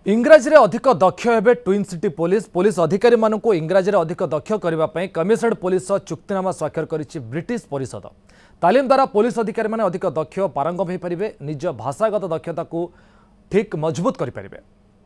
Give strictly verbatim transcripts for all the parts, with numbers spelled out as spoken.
इंग्राजी रे अधिक दक्ष हेबे ट्विन सिटी पुलिस पुलिस अधिकारी मानक इंग्राजी रे अधिक दक्ष करने कमिशनरेट पुलिस चुक्तिनामा स्वाक्षर करिछि ब्रिटिश परिषद। तालीम द्वारा पुलिस अधिकारी माने अधिक दक्ष पारंगम हो पारे, निज भाषागत दक्षता को ठीक मजबूत करि पारिबे।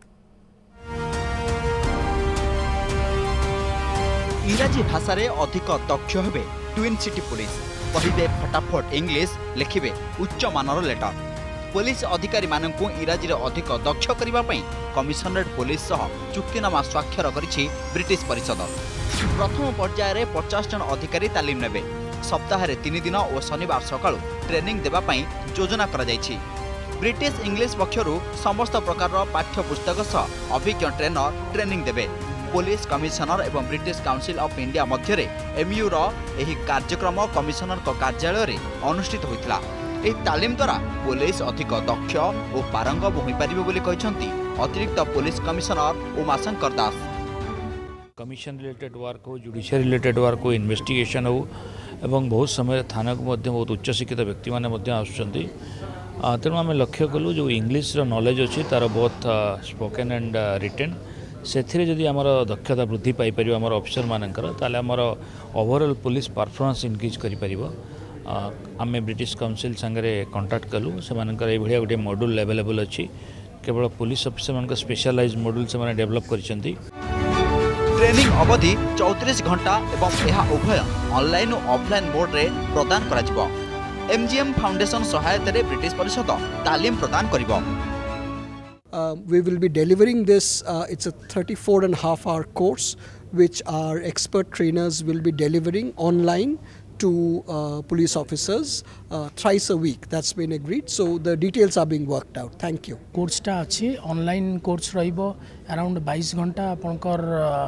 इंग्राजी भाषा रे अधिक दक्ष हेबे ट्विन सिटी पुलिस, कहिबे फटाफट इंग्लिश, लिखिबे उच्च मानर लेटर। पुलिस अधिकारी मानक इंग्राजी रे अधिक दक्ष करने पई कमिशनरेट पुलिस सह चुक्तिनामा स्वाक्षर करिछि ब्रिटिश परिषद। प्रथम पर्याय रे पचास जन अधिकारी तालीम नेबे। सप्ताह रे तीन दिन और शनिवार सकाळु ट्रेनिंग देबा पई योजना करा जायछि। ब्रिटिश इंग्लिश पक्षरु समस्त प्रकार पाठ्यपुस्तक सह अभिज्ञ ट्रेनर ट्रेनिंग देबे। पुलिस कमिशनर एवं ब्रिटिश काउंसिल ऑफ इंडिया मध्य एमयू रो एही कार्यक्रम कमिशनर को कार्यालय रे अनुष्ठित होइतला। एही तालीम द्वारा पुलिस अधिक दक्ष और पारंगम होई परिबे बोली कहिसंती अतिरिक्त police commissioner Umashankar Das. Commission related work हो, जुडिशियल रिलेटेड वर्क हो, इन्वेस्टिगेशन हो एवं बहुत समय थाना को मध्य बहुत उच्च शिक्षित व्यक्ति माने मध्य आसुचंती। तेणु आम लक्ष्य कलु जो इंग्लिश नॉलेज अच्छी तार बहुत स्पोकन एंड रिटेन से जदि आमर दक्षता वृद्धि पाइपर आम ऑफिसर मानकर ताले आमर ओवरऑल पुलिस परफॉर्मेंस इनक्रीज करिपरिबो। आम ब्रिटिश काउंसिल संगे कंटाक्ट कलु से भाया गोटे मॉड्यूल अवेलेबल अच्छी, केवल पुलिस ऑफिसर मान स्पेशलाइज मॉड्यूल से माने डेवलप करिसेंती। ट्रेनिंग अवधि चौतीस घंटा एवं यह उभय ऑनलाइन और ऑफलाइन मोड रे प्रदान करा जिवो। एमजीएम फाउंडेशन सहायता रे ब्रिटिश परिषद तालीम प्रदान करिवो। Uh, we will be delivering this, uh, it's a thirty-four and a half hour course which our expert trainers will be delivering online to uh, police officers uh, thrice a week. That's been agreed. So the details are being worked out. Thank you. Course टा अच्छी online course रहिबो around बाईस घंटा आपनकर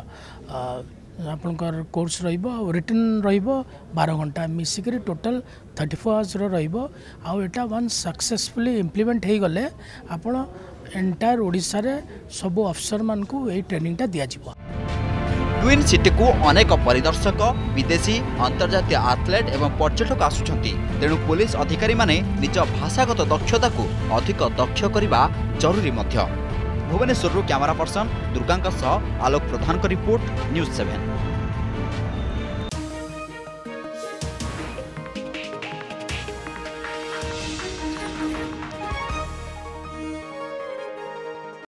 आपनकर course रहिबो, written रहिबो बारह घंटा मिसिकरी टोटल थर्टी फोर आवर्स रहिबो। आ एटा वन सक्सेसफुली इम्प्लीमेंट हो गले आपण एंटायर ओडिशा रे सब अफसर मान को यही ट्रेनिंग टा दिया जिवो। ट्विन सिटी को अनेक परिदर्शक, विदेशी, अंतर्जातीय एथलेट एवं पर्यटक आसुछंती। तेणु पुलिस अधिकारी माने निज भाषागत दक्षता को अधिक दक्ष करबा जरूरी मध्य। भुवनेश्वर कैमरा पर्सन दुर्गांक सह आलोक प्रधान का रिपोर्ट न्यूज़ सेवन।